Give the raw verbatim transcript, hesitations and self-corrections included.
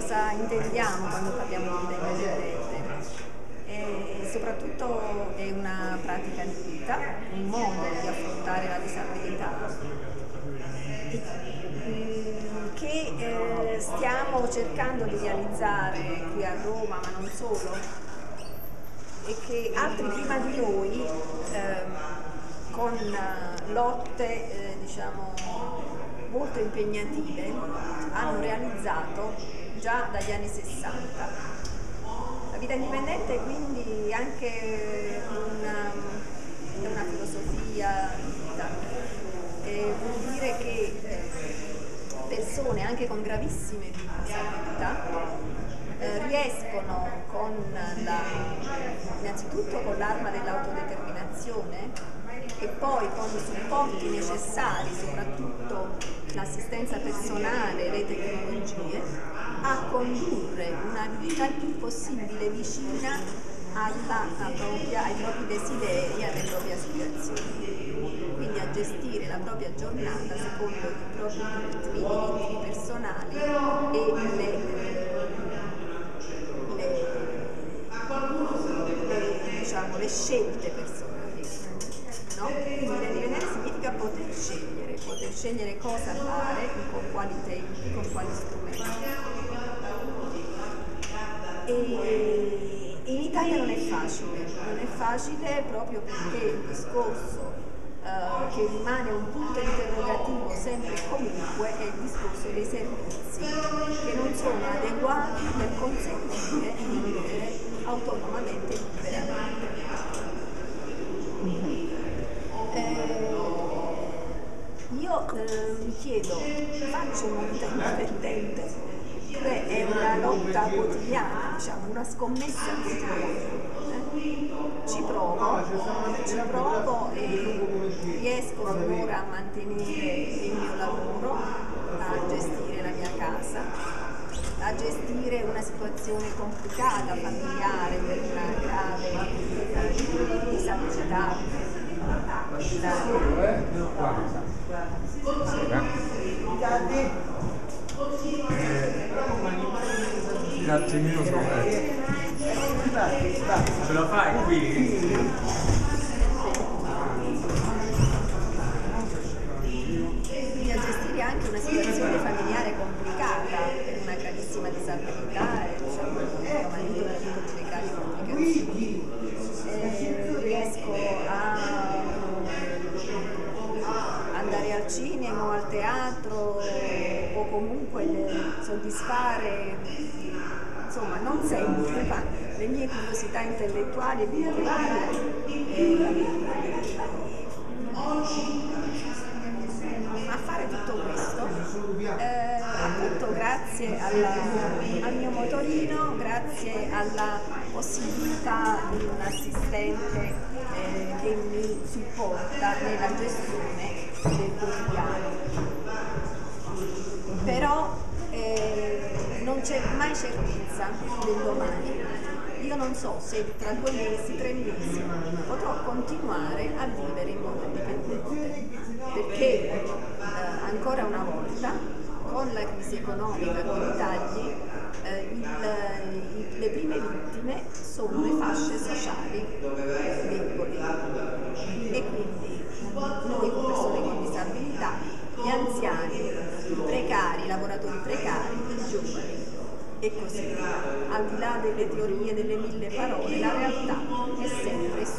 cosa intendiamo quando parliamo di vita indipendente. E soprattutto è una pratica di vita, un modo di affrontare la disabilità che eh, stiamo cercando di realizzare qui a Roma, ma non solo, e che altri prima di noi eh, con lotte eh, diciamo molto impegnative hanno realizzato già dagli anni sessanta. La vita indipendente è quindi anche una, una filosofia di vita, e vuol dire che eh, persone anche con gravissime disabilità eh, riescono con la, innanzitutto con l'arma dell'autodeterminazione e poi con i supporti necessari, soprattutto l'assistenza personale e le tecnologie, a condurre una vita il più possibile vicina alla, propria, ai propri desideri e alle proprie aspirazioni, quindi a gestire la propria giornata secondo i propri ritmi, i ritmi personali e le, le, le, diciamo, le scelte personali. No? Quindi l'indipendente significa poter scegliere, poter scegliere cosa fare, con quali tempi, con quali strumenti. E in Italia non è facile, non è facile proprio perché il discorso uh, che rimane un punto interrogativo sempre e comunque è il discorso dei servizi che non sono adeguati per consentire di vivere autonomamente e liberamente. Eh, io eh, mi chiedo, faccio una vita indipendente? Beh, è una lotta quotidiana, diciamo, una scommessa quotidiana. Eh? Ci provo, ci provo e riesco finora a mantenere il mio lavoro, a gestire la mia casa, a gestire una situazione complicata, familiare, per una grave eh, disabilità. Un attimino sopra. Ce la fai qui? Quindi a gestire anche una situazione familiare complicata per una gravissima disabilità e diciamo mio marito ha avuto delle gravi complicazioni. Eh, riesco a andare al cinema o al teatro o comunque soddisfare, insomma non sempre, ma le mie curiosità intellettuali e culturali a fare tutto questo eh, appunto grazie alla, al mio motorino, grazie alla possibilità di un assistente eh, che mi supporta nella gestione del quotidiano. Però eh, non c'è mai certezza del domani. Io non so se tra due mesi, tre mesi potrò continuare a vivere in modo indipendente, perché eh, ancora una volta con la crisi economica, con i tagli, eh, il, il, le prime vittime sono le fasce sociali deboli e quindi noi con persone con disabilità, gli anziani, i precari, i lavoratori precari, i giovani e così via. Al di là delle teorie, delle mille parole, la realtà è sempre